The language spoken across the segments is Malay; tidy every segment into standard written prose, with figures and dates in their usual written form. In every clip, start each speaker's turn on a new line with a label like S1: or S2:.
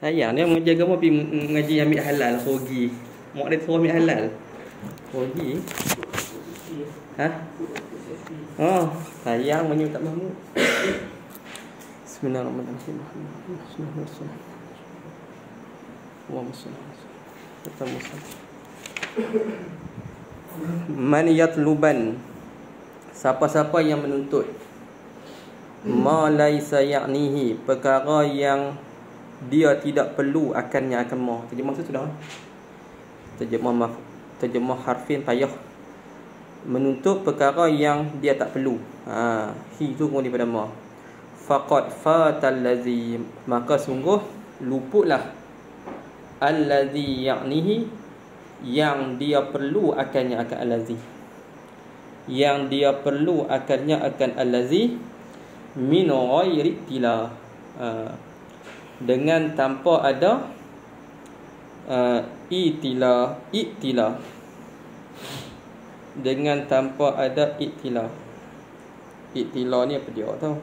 S1: Sayang dia mengajar agama pergi mengaji ambil halal rugi. Mak dia suruh ambil halal. Rugi. Ha? Oh, sayang menyu tak mahu. Bismillahirrahmanirrahim. Bismillahirrahmanirrahim. Allahumma shalli ala Muhammad. Man yatluban, siapa-siapa yang menuntut ma laisa ya'nihi, perkara yang dia tidak perlu akannya akan mau. Terjemah tu sudah. Terjemah harfian payah. Menuntut perkara yang dia tak perlu. Hi tu kemudian daripada ma. Faqad fatal ladzi, maka sungguh luputlah allazi ya'nihi, yang dia perlu akannya akan allazi, yang dia perlu akannya akan allazi min ghairi tila, dengan tanpa ada itila, dengan tanpa ada itila. Itila ni apa dia tahu?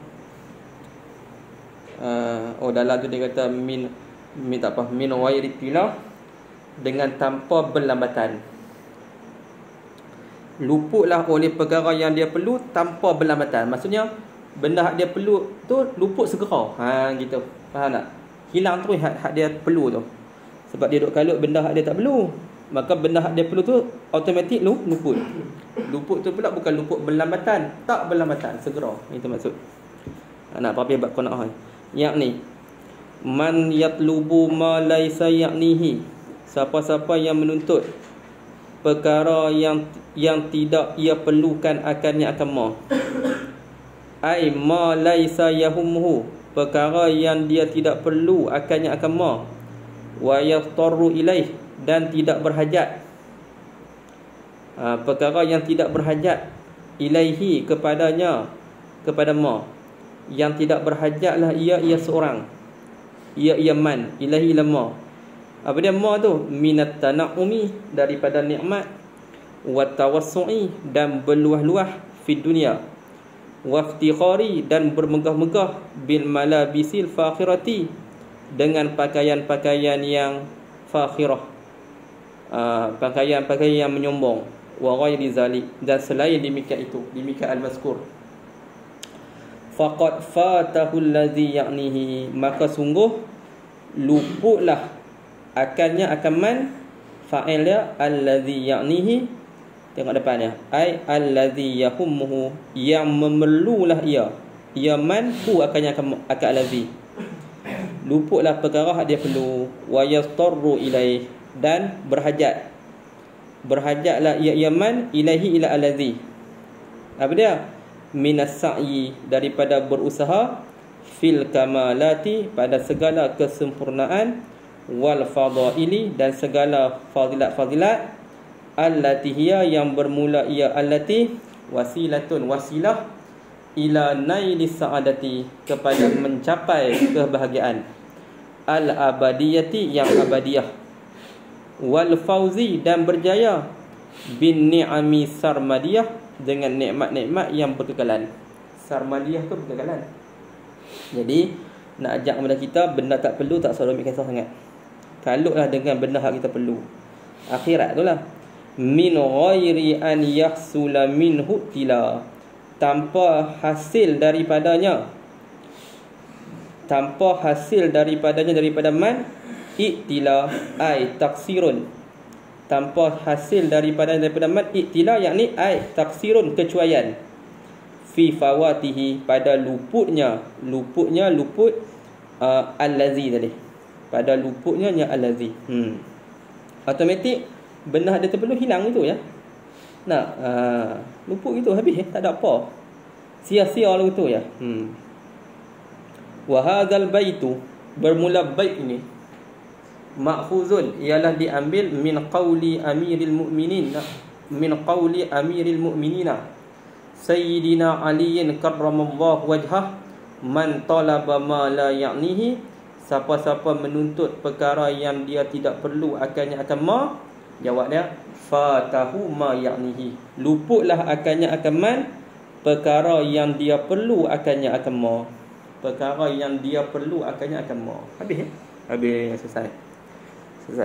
S1: Dalam tu dia kata min tak apa, min ghairi tila, dengan tanpa berlambatan. Luputlah oleh perkara yang dia perlu tanpa berlambatan. Maksudnya benda hak dia perlu tu luput segera. Gitu. Faham tak? Hilang terus hak dia perlu tu. Sebab dia duk kalut benda hak dia tak perlu. Maka benda hak dia perlu tu automatik luput. Luput tu pula bukan luput berlambatan, tak berlambatan, segera. Itu maksud. Nak apa bab qanaah. Yakni man yatlubu ma laisa ya'nihi, siapa-siapa yang menuntut perkara yang tidak ia perlukan akannya akan ma. Ai ma laisa yahumhu, perkara yang dia tidak perlu akannya akan ma. Wa yaftaru ilaih, dan tidak berhajat. Perkara yang tidak berhajat ilaihi, kepadanya, kepada ma. Yang tidak berhajatlah ia seorang. Ia man ilahi lama. Apa dia ma tu? Minat tana'umi, daripada nikmat, wa tawassu'i, dan berluah-luah fi dunia, wa iftikhari, dan bermegah-megah, bil malabisil fakhirati, dengan pakaian-pakaian yang fakhirah, pakaian-pakaian yang menyombong, wa ghairi zalik, dan selain demikian itu, demikian al-mazkur. Faqad fatahu allazi ya'nihi, maka sungguh luputlah akannya akan man, fa'il dia allazi ya'nihi, tengok depan dia, ai allazi yahummuhu, yang memerlulah ia man hu akannya akan allazi. Luputlah perkara hak dia perlu, wa yastarru ilaih, dan berhajatlah ia man ilaihi ila allazi. Apa dia? Minas sa'i, daripada berusaha, fil kamalati, pada segala kesempurnaan, wal fadaili, dan segala fadilat-fadilat, allati hiya, yang bermula ia, allati wasilatun, wasilah, ila nailis sa'adati, kepada mencapai kebahagiaan, al abadiyati, yang abadiyah, wal fauzi, dan berjaya, bin ni'ami sarmadiyah, dengan nikmat-nikmat yang berkekalan. Sarmadiyah tu berkekalan. Jadi nak ajak kepada kita, benda tak perlu tak selalu ambil kisah sangat. Kalutlah dengan benda hak kita perlu. Akhirat tu lah. Min ghairi an yahsula minhu tila, tanpa hasil daripadanya, daripada man, iktila ai taksirun, tanpa hasil daripada man, iktila, yakni ai taksirun, kecuaian, fi fawatihi, pada luput allazi tadi, pada luputnya allazi. Automatik benda dia terperlu hilang itu ya. Nak luput gitu habis tak ada apa, sia-sia lalu tu ya. Wa hadzal baitu, bermula bait ini, ma'khuzun, ialah diambil min qawli amiril mu'minin, Sayyidina Aliyin karramallahu wajhah, man talaba ma la ya'nihi, siapa-siapa menuntut perkara yang dia tidak perlu akannya akan ma. Jawab dia, fatahu ma ya'nihi, luputlah akannya akan man, perkara yang dia perlu akannya akan ma. Perkara yang dia perlu akannya akan ma. Habis Habis, selesai.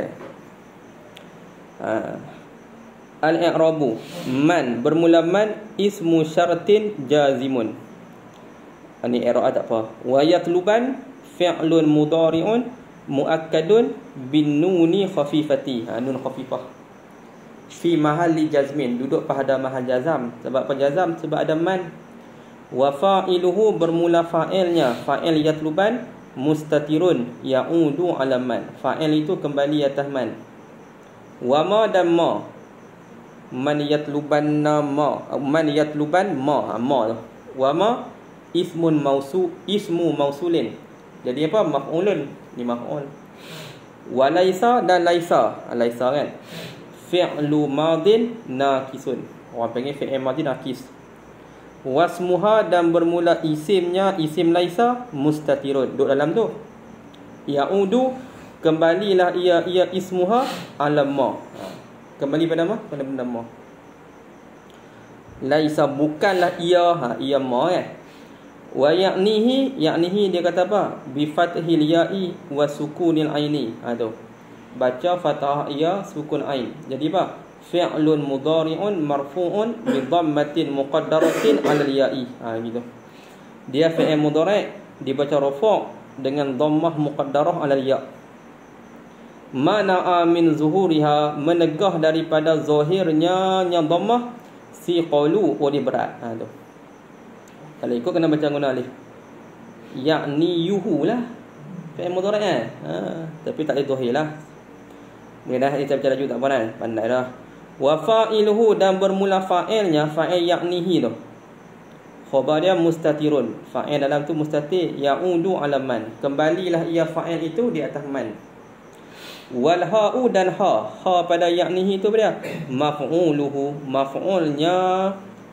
S1: Al-i'rabu man, bermula man, ismu syartin jazimun. Ini i'rab tak apa. Wa yatluban fi'lun mudhari'un muakkadun bin nuni khafifati. Nun khafifah. Fi mahalli jazmin, duduk pada mahal jazam. Sebab apa jazam? Sebab ada man. Wa fa'iluhu, bermula fa'ilnya, fa'il yatluban mustatirun ya'udu ala man. Fa'il itu kembali atas man. Wa ma dan ma. Man yatluban ma. Man yatluban ma. Ma tu. Wa ma ismu mausulin. Jadi apa? Maf'ulun. Ni maf'ul. Wa laisa dan laisa. Laisa kan? Fi'lu madin naqisun. Orang panggil fi'il madin naqis. Wasmuha, dan bermula isimnya, isim laisa mustatirun, duduk dalam tu. Ya'udu, kembalilah ia ismuha ala ma. Kembali pada ma? Pada benda ma. Laisa, bukanlah ia, ia ma kan. Wa ya'nihi dia kata apa? Bi fathil ya'i wa sukunil aini. Tu. Baca fathah ya, sukun ain. Jadi apa? Fi'lun mudhari'un marfu'un bi dhammatin muqaddaratin 'ala al-ya'i. Gitu. Dia fi'il mudhari' dibaca rafa' dengan dhammah muqaddarah 'ala al-ya'. Mana'a min zuhuriha, menegah daripada zahirnya yang dhammah, si qalu oleh berat. Tu. Kalau ikut kena baca guna alif. Ya'ni yuhu lah. Fi'il mudhari' kan. Tapi tak ada zahir lah. Mungkin dah kita baca laju tak apa kan? Pandai dah. Wa fa'iluhu, dan bermula fa'ilnya, fa'il ya'nihi tu. Khabar dia mustatirun. Fa'il dalam tu mustatir, ya'udu ala man. Kembalilah ia fa'il itu di atas man. Wal ha'u, dan ha. Ha pada ya'nihi tu dia maf'uluhu. Maf'ul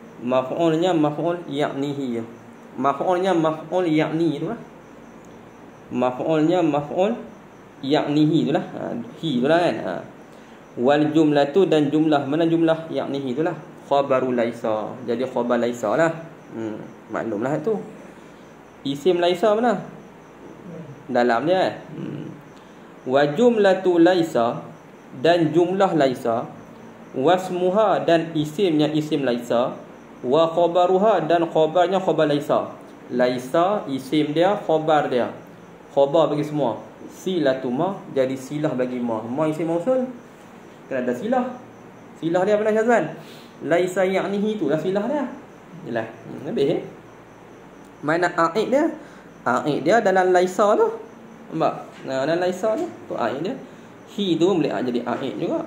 S1: ya'nihi. Maf'ulnya maf'ul ya'ni tu lah. Maf'ulnya maf'ul ya'nihi tu lah. Hi tu lah kan. Wal jumlatu, dan jumlah, mana jumlah? Ya'nihi tu lah. Khabaru laisa. Jadi khabar laisa lah. Maklumlah tu. Isim laisa mana? Dalam dia. Wa jumlatu laisa, dan jumlah laisa. Wasmuha, dan isimnya isim laisa. Wa khabaruha, dan khabarnya khabar laisa. Laisa isim dia, khabar dia. Khabar bagi semua. Silatu ma, jadi silah bagi ma. Ma isim mausul, kena ada silah. Silah dia apa Syazwan? Laisa ya'nihi tu lah silah dia. Yalah, habis mana a'id dia? A'id dia dalam laisa tu. Nampak? Nah, dalam laisa tu a'id dia. Hi tu boleh jadi a'id juga.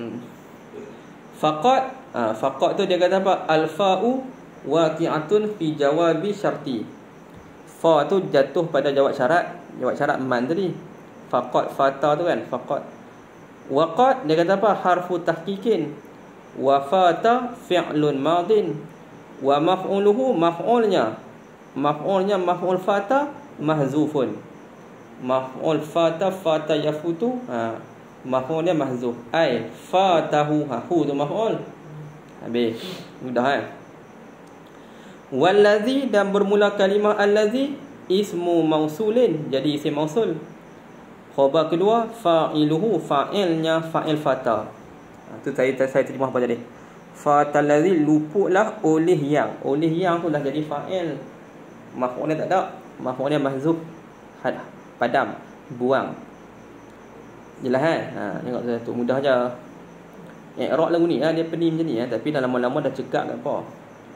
S1: Faqat tu dia kata apa? Al-fa'u waqi'atun fi jawabi syarti. Fa tu jatuh pada jawab syarat. Jawab syarat man tadi. Faqat, fata tu kan, faqat. Waqat dia kata apa? Harfu tahqiqin. Wa fata fi'lun madin. Wa maf'uluhu, maf'ul maf'ul fata mahzufun. Maf'ul fata yafutu, maf'ulnya mahzuf. Ai fatahu, hu tu maf'ul. Habis. Mudah kan? Wallazi, dan bermula kalimah allazi ismu mausulin, jadi isim mausul. Khabar kedua fa'iluhu, fa'ilnya fa'il fata. Tu saya terjemah apa tadi? Fatalazi, luputlah oleh yang. Oleh yang tu dah jadi fa'il. Maf'ulnya tak ada. Maf'ulnya mahzuf. Padam, buang. Jelas kan? Tengok satu mudah je. I'rab lagu ni dia pening macam ni tapi dah lama-lama dah cekak tak apa.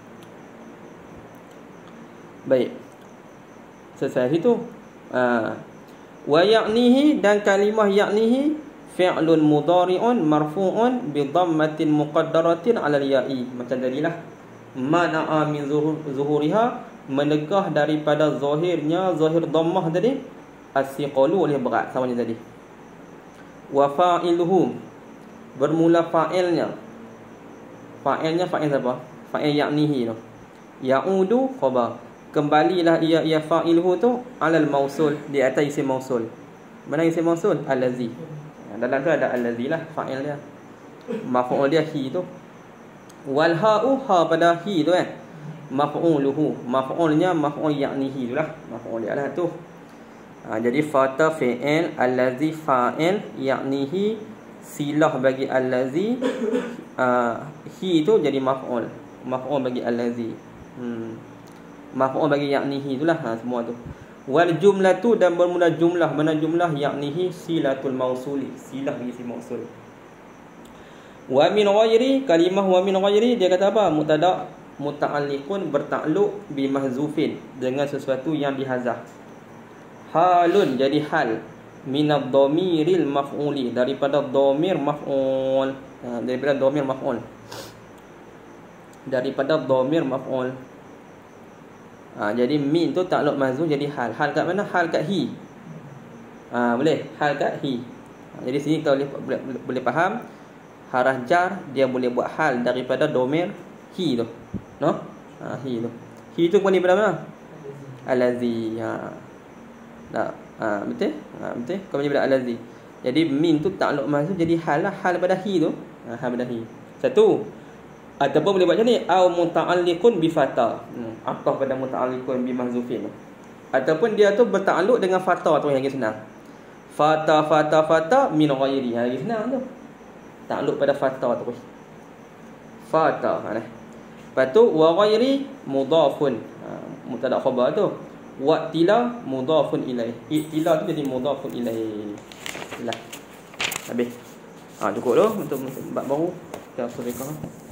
S1: Baik. Selesai situ. Wa ya'nihi, dan kalimah ya'nihi fi'lun mudhari'un marfu'un bi dhammatin muqaddaratin 'ala al-ya'i. Macam tadilah. Mana'a min zuhuriha, menegah daripada zahirnya, zahir dhammah tadi. As-siqalu, oleh berat, sama macam tadi. Wa fa'iluhu, bermula fa'ilnya. Fa'ilnya fa'il siapa? Fa'il ya'nihi tu. Ya'udu khabar. Kembalilah ia fa'iluhu tu alal mausul, di atas isim mausul. Mana isim mausul? Allazi. Dalam tu ada allazi lah fa'il dia. Maf'ul dia hi tu. Wal ha'u, ha pada hi tu kan. Maf'uluhu, maf'ulnya maf'ul ya'nihi tu lah. Maf'ul dia lah tu. Jadi fata fi'il, allazi fa'il, yaknihi silah bagi allazi, hi tu jadi maf'ul. Maf'ul bagi allazi. Maf'ul bagi yaknihi itulah semua tu. Wal jumlatu, dan bermula jumlah. Mana jumlah? Yaknihi silatul mausuli, silah bagi si mausul. Wa min ghairi, kalimah wa min ghairi dia kata apa? Mubtada muta'alliqun, bertakluk bi mahzufin, dengan sesuatu yang dihazaf. Halun, jadi hal, minad dhamiril maf'uli, daripada dhamir maf'ul, daripada dhamir maf'ul, daripada dhamir maf'ul. Jadi min tu takluk mahzuf jadi hal. Hal kat mana? Hal kat hi. Boleh hal kat hi. Jadi sini kita boleh faham harah jar dia boleh buat hal daripada dhamir hi tu. No? Hi tu. Hi tu kembali pada mana? Allazi. Tak. Betul? Betul. Kembali pada allazi. Jadi min tu takluk mahzuf jadi hal lah, hal pada hi tu. Hal pada hi. Satu. Ataupun boleh buat macam ni, au muta'alliqun bi fata. Ataf pada muta'alliqun bi mahzufin. Ataupun dia tu bertakluk dengan fata tu yang lagi senang. Fata min ghairi. Lagi senang tu. Takluk pada fata tu. Fata. Lepas tu wa ghairi mudhafun. Mubtada khabar tu. Wa tila mudhafun ilaih. Tila tu jadi mudhafun ilaih. Lah. Habis. Cukup tu untuk bab baru. Kita selesaikan.